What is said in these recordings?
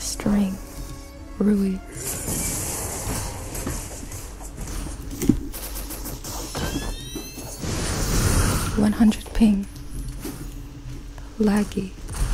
string, Rui. $100 ping, laggy.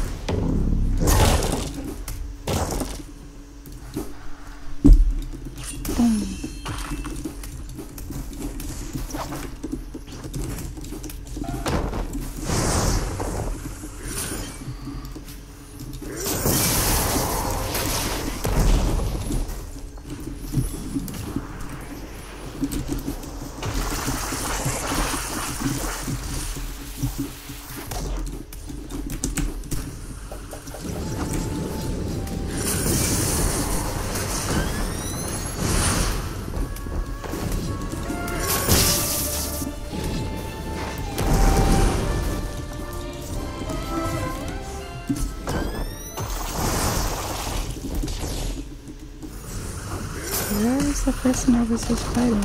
Where is the person I was just fighting?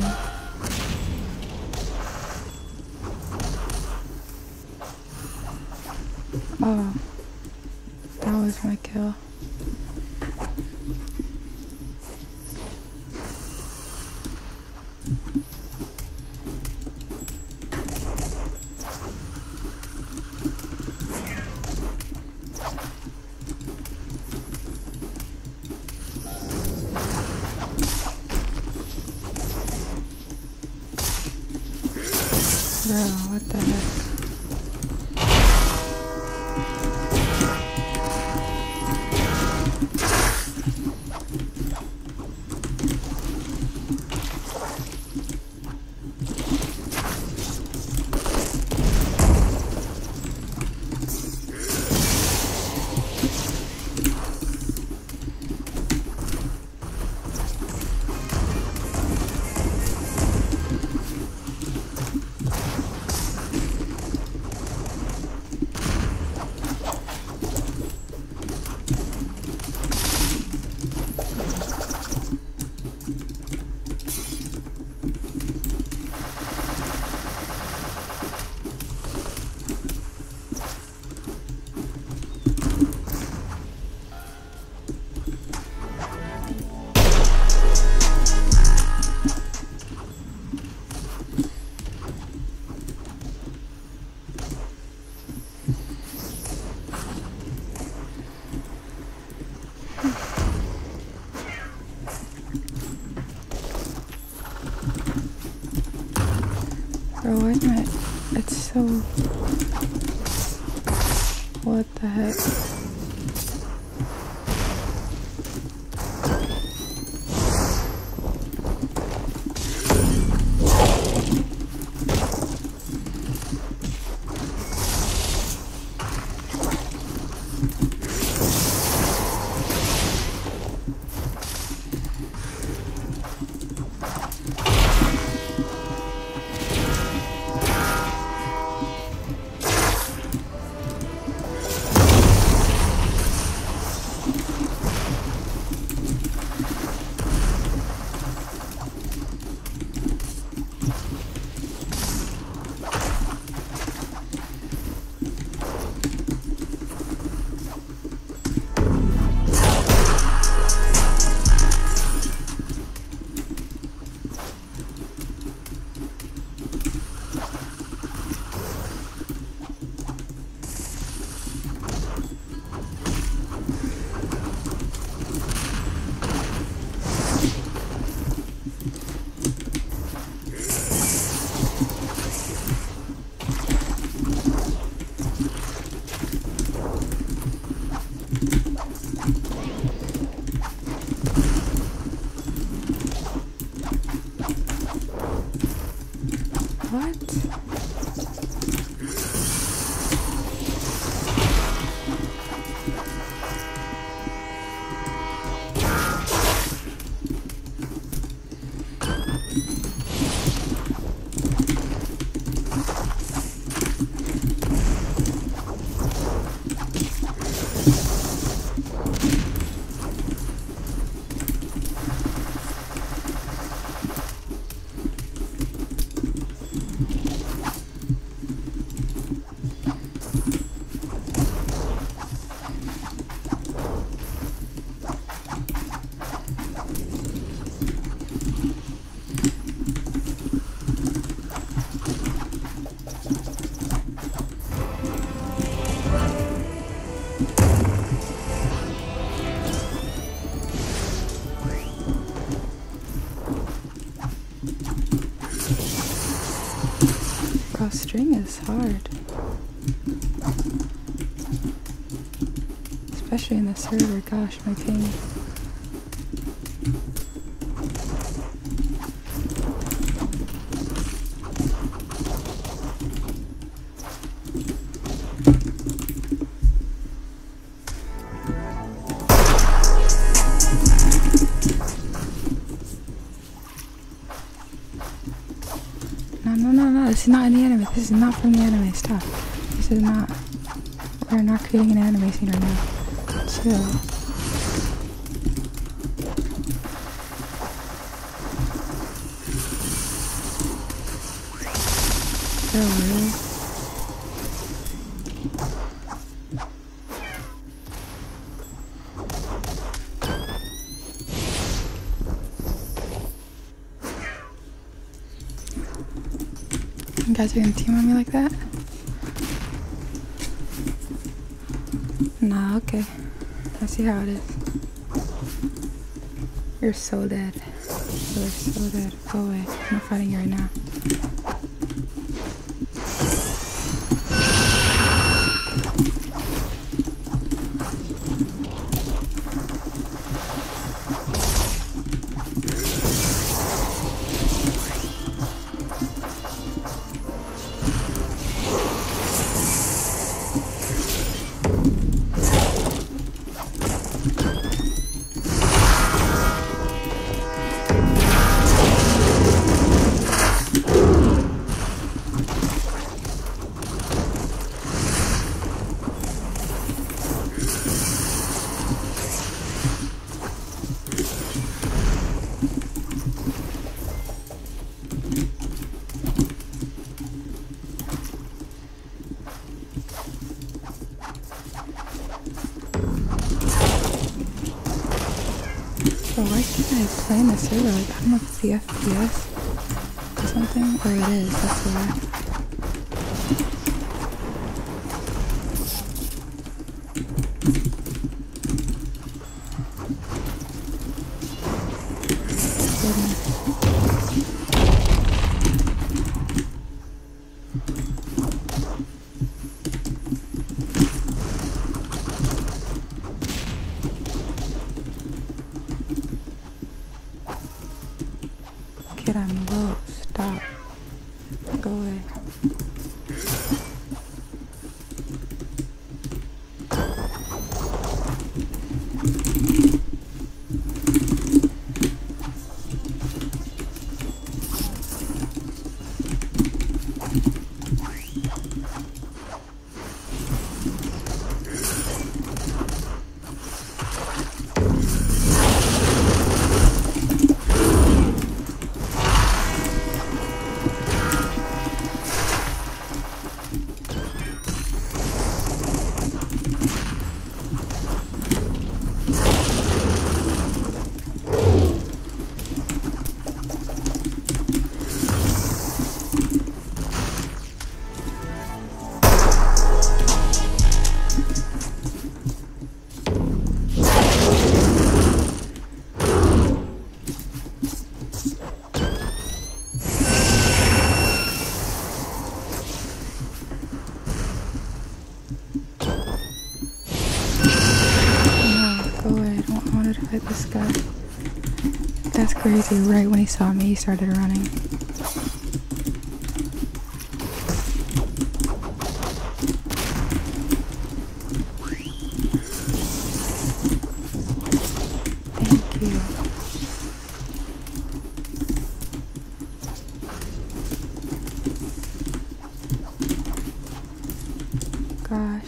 Oh, that was my kill. Bro, what the heck? Bro, why not? It's so... What the heck? string is hard. Especially in the server, gosh, my ping. No, this is not in the anime. This is not from the anime. Stop. This is not. We're not creating an anime scene right now. Chill. Oh, really? You guys are gonna team on me like that? Nah, okay. I see how it is. You're so dead. You're so dead. Go away. I'm not fighting you right now. But why can't I play in the server? Like, I don't know if it's the FPS or something, or it is, that's why. Kid, I'm low. Stop. Go away. Fight this guy. That's crazy. Right when he saw me, he started running. Thank you. Gosh.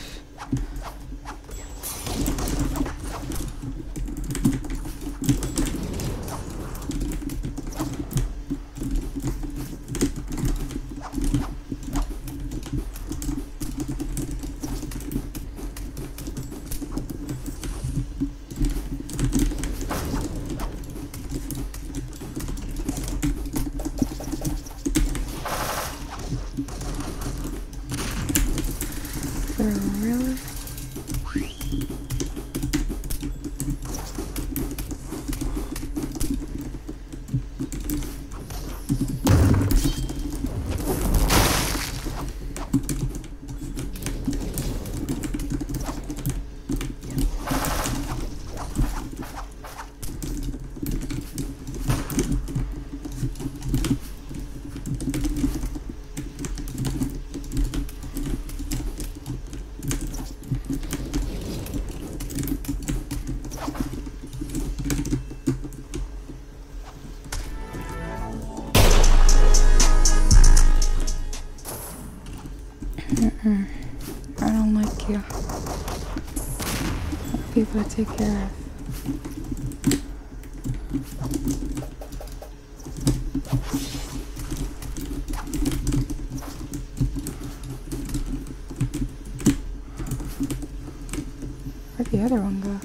people to take care of. Where'd the other one go?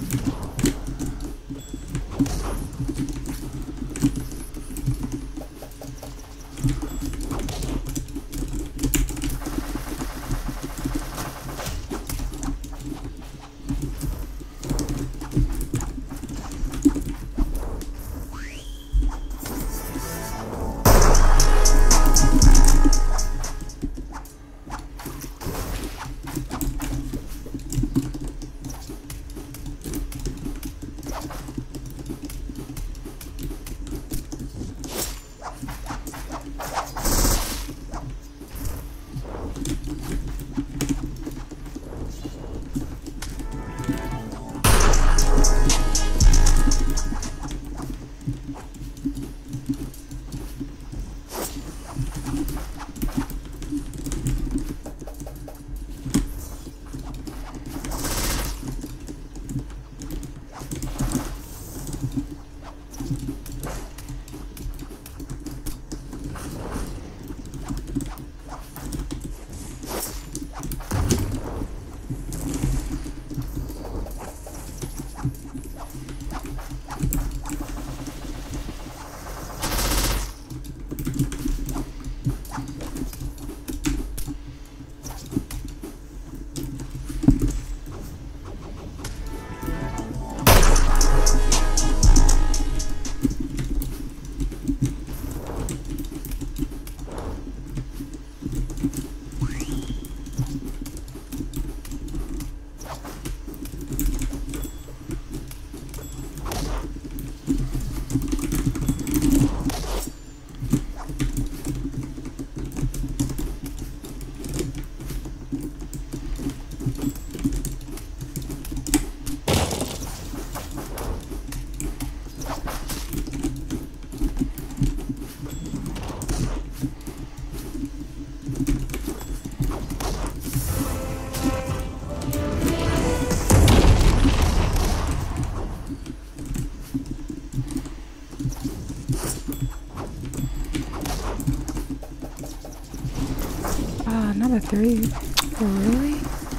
Another 3. Oh, really?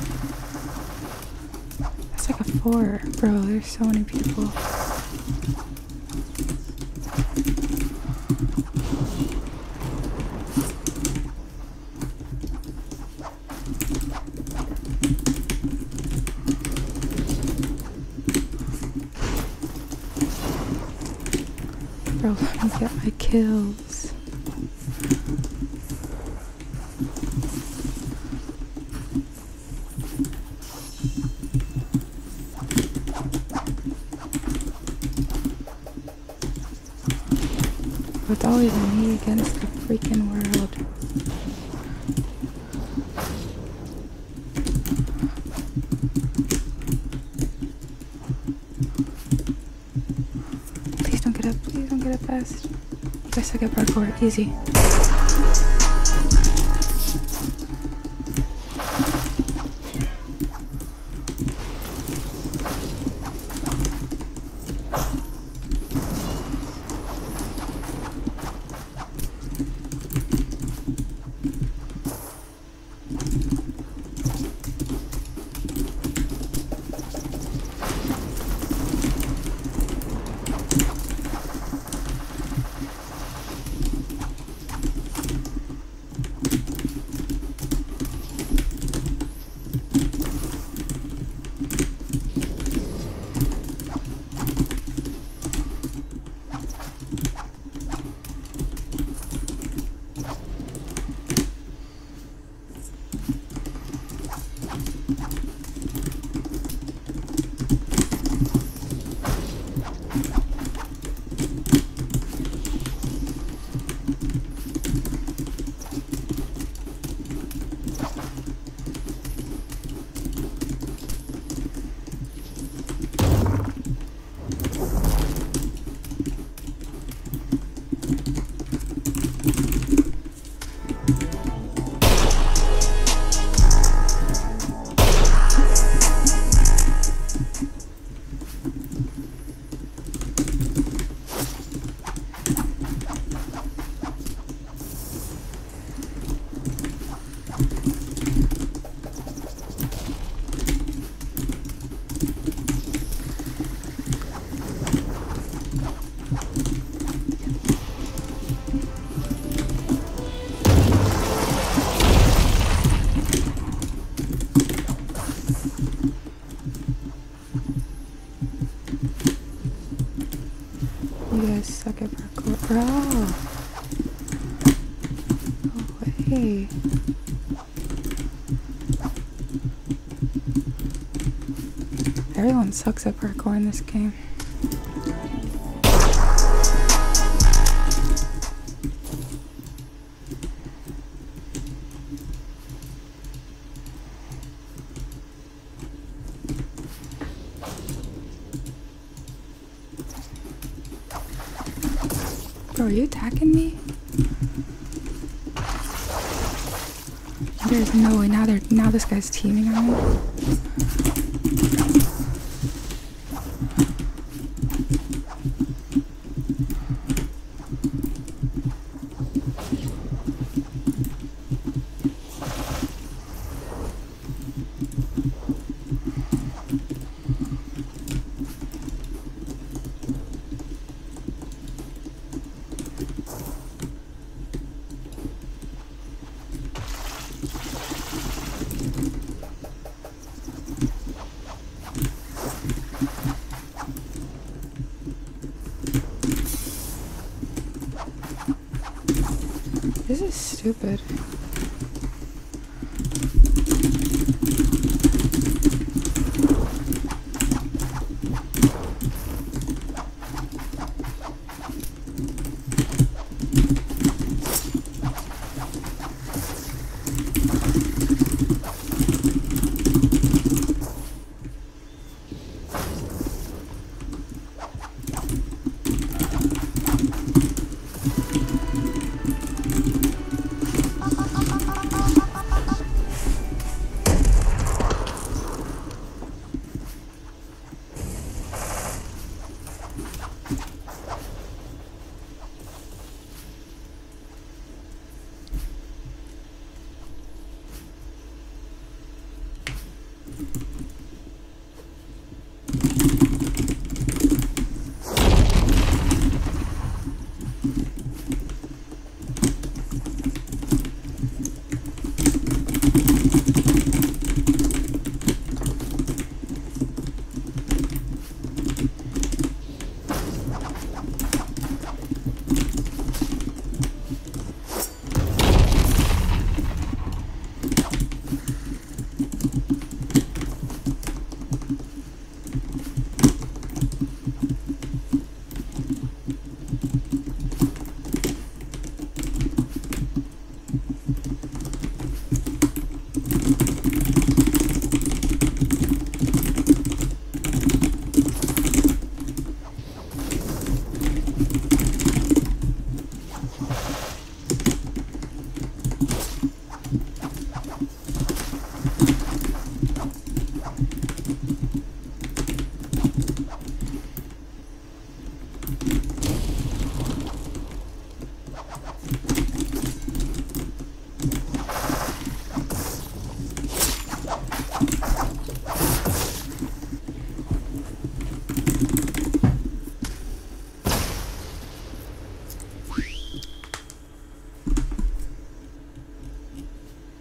That's like a 4. Bro, there's so many people. Bro, let me get my kills. It's always me against the freaking world. Please don't get up. Please don't get up fast. You guys suck at parkour. Easy. You guys suck at parkour. Bro! Go away. Everyone sucks at parkour in this game. Bro, are you attacking me? There's no way. Now this guy's teaming on me. This is stupid.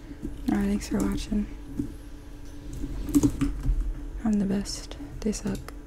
Thanks for watching. I'm the best. They suck.